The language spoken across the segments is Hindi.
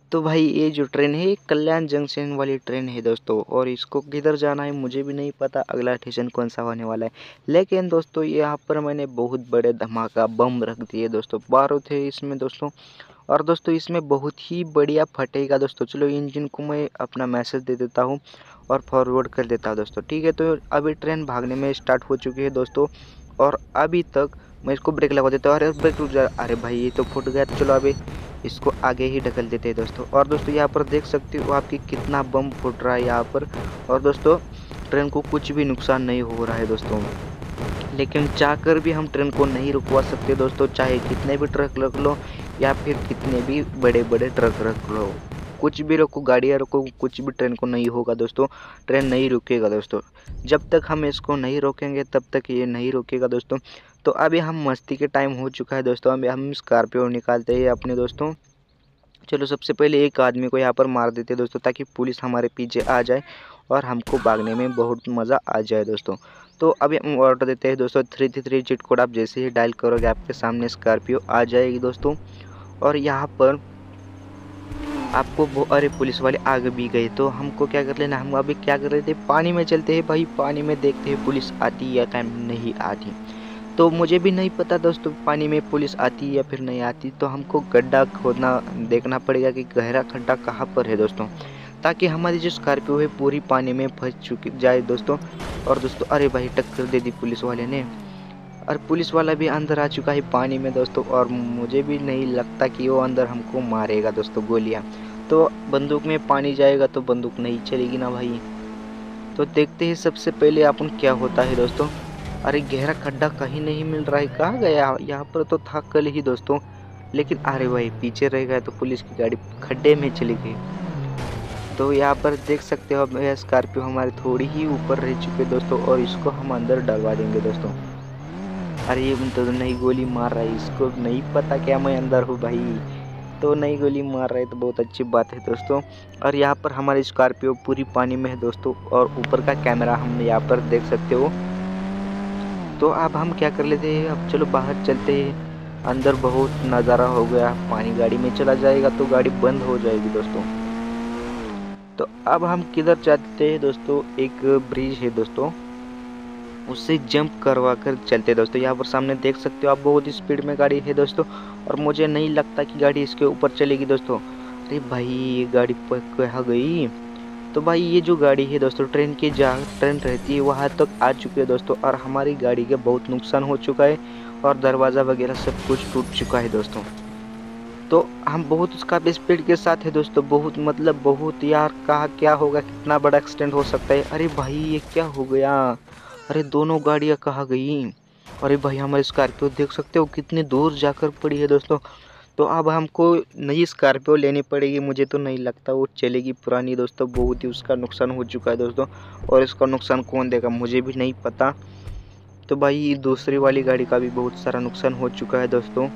तो भाई ये जो ट्रेन है ये कल्याण जंक्शन वाली ट्रेन है दोस्तों, और इसको किधर जाना है मुझे भी नहीं पता, अगला स्टेशन कौन सा होने वाला है। लेकिन दोस्तों यहाँ पर मैंने बहुत बड़े धमाका बम रख दिए दोस्तों, बारूद है इसमें दोस्तों। और दोस्तों इसमें बहुत ही बढ़िया फटेगा दोस्तों। चलो इंजन को मैं अपना मैसेज दे देता हूँ और फॉरवर्ड कर देता हूँ दोस्तों, ठीक है। तो अभी ट्रेन भागने में स्टार्ट हो चुकी है दोस्तों, और अभी तक मैं इसको ब्रेक लगा देता हूँ। अरे ब्रेक रुक जा, अरे भाई ये तो फूट गया। चलो अभी इसको आगे ही ढकल देते हैं दोस्तों। और दोस्तों यहाँ पर देख सकते हो आपकी कितना बम फूट रहा है यहाँ पर। और दोस्तों ट्रेन को कुछ भी नुकसान नहीं हो रहा है दोस्तों, लेकिन चाहकर भी हम ट्रेन को नहीं रुकवा सकते दोस्तों, चाहे कितने भी ट्रक रख लो या फिर कितने भी बड़े बड़े ट्रक रख लो, कुछ भी रखो, गाड़ियाँ रखो, कुछ भी ट्रेन को नहीं होगा दोस्तों। ट्रेन नहीं रुकेगा दोस्तों, जब तक हम इसको नहीं रोकेंगे तब तक ये नहीं रुकेगा दोस्तों। तो अभी हम मस्ती के टाइम हो चुका है दोस्तों, अभी हम स्कॉर्पियो निकालते हैं अपने दोस्तों। चलो सबसे पहले एक आदमी को यहाँ पर मार देते हैं दोस्तों, ताकि पुलिस हमारे पीछे आ जाए और हमको भागने में बहुत मज़ा आ जाए दोस्तों। तो अभी हम ऑर्डर देते हैं दोस्तों 333 चिट कोड, आप जैसे ही डायल करोगे आपके सामने स्कॉर्पियो आ जाएगी दोस्तों। और यहाँ पर आपको वो, अरे पुलिस वाले आगे भी गए, तो हमको क्या कर लेना, हम अभी क्या कर रहे थे, पानी में चलते हैं भाई, पानी में देखते हैं पुलिस आती या टाइम नहीं आती। तो मुझे भी नहीं पता दोस्तों पानी में पुलिस आती या फिर नहीं आती, तो हमको गड्ढा खोदना देखना पड़ेगा कि गहरा खड्डा कहाँ पर है दोस्तों, ताकि हमारी जो स्कॉर्पियो है पूरी पानी में फंस चुकी जाए दोस्तों। और दोस्तों अरे भाई टक्कर दे दी पुलिस वाले ने, और पुलिस वाला भी अंदर आ चुका है पानी में दोस्तों, और मुझे भी नहीं लगता कि वो अंदर हमको मारेगा दोस्तों गोलियां। तो बंदूक में पानी जाएगा तो बंदूक नहीं चलेगी ना भाई। तो देखते हैं सबसे पहले अपन क्या होता है दोस्तों। अरे गहरा खड्डा कहीं नहीं मिल रहा है, कहाँ गया, यहाँ पर तो था कल ही दोस्तों, लेकिन अरे भाई पीछे रह गया तो पुलिस की गाड़ी खड्डे में चली गई। तो यहाँ पर देख सकते हो अब स्कॉर्पियो हमारे थोड़ी ही ऊपर रह चुके दोस्तों, और इसको हम अंदर डलवा देंगे दोस्तों। अरे ये तो नहीं गोली मार रहा है, इसको नहीं पता क्या मैं अंदर हूँ भाई, तो नहीं गोली मार रहा है तो बहुत अच्छी बात है दोस्तों। और यहाँ पर हमारी स्कॉर्पियो पूरी पानी में है दोस्तों, और ऊपर का कैमरा हम यहाँ पर देख सकते हो। तो अब हम क्या कर लेते हैं, अब चलो बाहर चलते हैं, अंदर बहुत नज़ारा हो गया, पानी गाड़ी में चला जाएगा तो गाड़ी बंद हो जाएगी दोस्तों। तो अब हम किधर जाते हैं दोस्तों, एक ब्रिज है दोस्तों, उससे जंप करवा कर चलते दोस्तों। यहाँ पर सामने देख सकते हो आप बहुत ही स्पीड में गाड़ी है दोस्तों, और मुझे नहीं लगता कि गाड़ी इसके ऊपर चलेगी दोस्तों। अरे भाई ये गाड़ी पर कहाँ गई। तो भाई ये जो गाड़ी है दोस्तों ट्रेन की जहाँ ट्रेन रहती है वहाँ तक आ चुकी है दोस्तों, और हमारी गाड़ी के बहुत नुकसान हो चुका है, और दरवाज़ा वगैरह सब कुछ टूट चुका है दोस्तों। तो हम बहुत उसका स्पीड के साथ है दोस्तों, बहुत मतलब बहुत, यार कहाँ क्या होगा, कितना बड़ा एक्सीडेंट हो सकता है। अरे भाई ये क्या हो गया, अरे दोनों गाड़ियाँ कहाँ गई। अरे भाई हमारी स्कॉर्पियो देख सकते हो कितनी दूर जाकर पड़ी है दोस्तों। तो अब हमको नई स्कॉर्पियो लेनी पड़ेगी, मुझे तो नहीं लगता वो चलेगी, पुरानी दोस्तों बहुत ही उसका नुकसान हो चुका है दोस्तों, और इसका नुकसान कौन देगा मुझे भी नहीं पता। तो भाई दूसरी वाली गाड़ी का भी बहुत सारा नुकसान हो चुका है दोस्तों।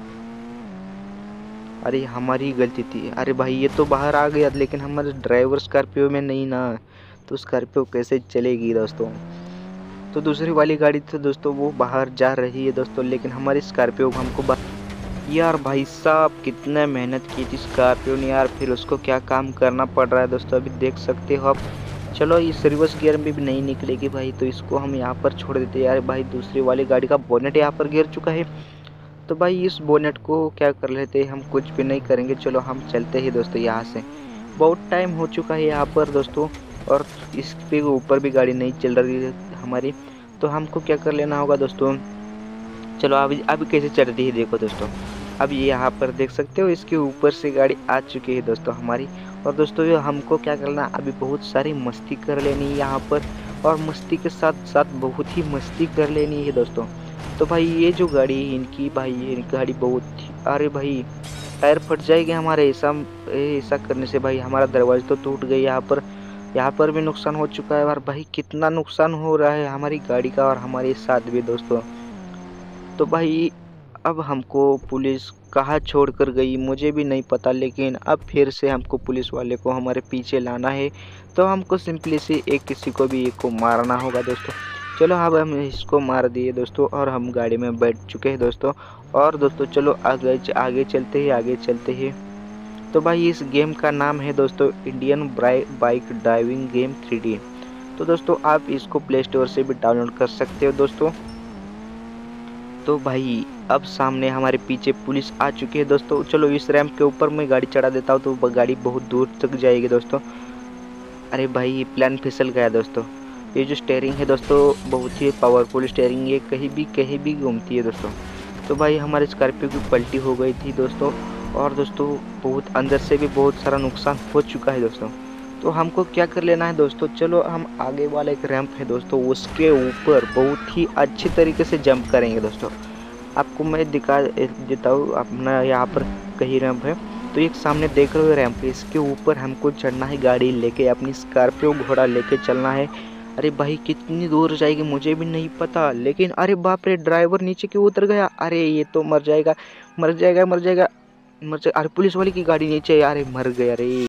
अरे हमारी गलती थी, अरे भाई ये तो बाहर आ गया, लेकिन हमारे ड्राइवर स्कॉर्पियो में नहीं ना, तो स्कॉर्पियो कैसे चलेगी दोस्तों। तो दूसरी वाली गाड़ी तो दोस्तों वो बाहर जा रही है दोस्तों, लेकिन हमारी स्कॉर्पियो हमको यार भाई साहब कितना मेहनत की थी स्कॉर्पियो ने यार, फिर उसको क्या काम करना पड़ रहा है दोस्तों, अभी देख सकते हो आप। चलो इस रिवर्स गियर में भी नहीं निकलेगी भाई, तो इसको हम यहाँ पर छोड़ देते हैं। यार भाई दूसरी वाली गाड़ी का बोनेट यहाँ पर गिर चुका है, तो भाई इस बोनेट को क्या कर लेते हैं, हम कुछ भी नहीं करेंगे, चलो हम चलते हैं दोस्तों यहाँ से। बहुत टाइम हो चुका है यहाँ पर दोस्तों, और इस पे ऊपर भी गाड़ी नहीं चल रही है हमारी, तो हमको क्या कर लेना होगा दोस्तों। चलो अभी कैसे चल रही है देखो दोस्तों, अब ये यहाँ पर देख सकते हो इसके ऊपर से गाड़ी आ चुकी है दोस्तों हमारी। और दोस्तों ये हमको क्या करना, अभी बहुत सारी मस्ती कर लेनी है यहाँ पर, और मस्ती के साथ साथ बहुत ही मस्ती कर लेनी है दोस्तों। तो भाई ये जो गाड़ी है इनकी, भाई ये गाड़ी बहुत, अरे भाई टायर फट जाएगी हमारे, ऐसा करने से भाई हमारा दरवाजा तो टूट गई, यहाँ पर भी नुकसान हो चुका है। और भाई कितना नुकसान हो रहा है हमारी गाड़ी का और हमारे साथ भी दोस्तों। तो भाई अब हमको पुलिस कहाँ छोड़ कर गई मुझे भी नहीं पता, लेकिन अब फिर से हमको पुलिस वाले को हमारे पीछे लाना है, तो हमको सिंपली से एक किसी को भी एक को मारना होगा दोस्तों। चलो अब हम इसको मार दिए दोस्तों, और हम गाड़ी में बैठ चुके हैं दोस्तों। और दोस्तों चलो आगे चलते हैं, आगे चलते हैं। तो भाई इस गेम का नाम है दोस्तों Indian bike driving game 3D। तो दोस्तों आप इसको प्ले स्टोर से भी डाउनलोड कर सकते हो दोस्तों। तो भाई अब सामने हमारे पीछे पुलिस आ चुकी है दोस्तों। चलो इस रैंप के ऊपर मैं गाड़ी चढ़ा देता हूँ तो गाड़ी बहुत दूर तक जाएगी दोस्तों। अरे भाई ये प्लान फिसल गया दोस्तों। ये जो स्टेयरिंग है दोस्तों बहुत ही पावरफुल स्टेयरिंग है, कहीं भी घूमती है दोस्तों। तो भाई हमारे स्कॉर्पियो की पलटी हो गई थी दोस्तों, और दोस्तों बहुत अंदर से भी बहुत सारा नुकसान हो चुका है दोस्तों। तो हमको क्या कर लेना है दोस्तों, चलो हम आगे वाला एक रैंप है दोस्तों उसके ऊपर बहुत ही अच्छी तरीके से जंप करेंगे दोस्तों। आपको मैं दिखा देता हूँ, अपना यहाँ पर कहीं रैंप है तो एक सामने देख रहे हो रैंप, इसके ऊपर हमको चढ़ना है, गाड़ी लेके अपनी स्कॉर्पियो घोड़ा लेके चलना है। अरे भाई कितनी दूर जाएगी मुझे भी नहीं पता, लेकिन अरे बाप रे ड्राइवर नीचे क्यों उतर गया, अरे ये तो मर जाएगा मर जाएगा मर जाएगा मर जाएगा। अरे पुलिस वाले की गाड़ी नीचे, अरे मर गया रे।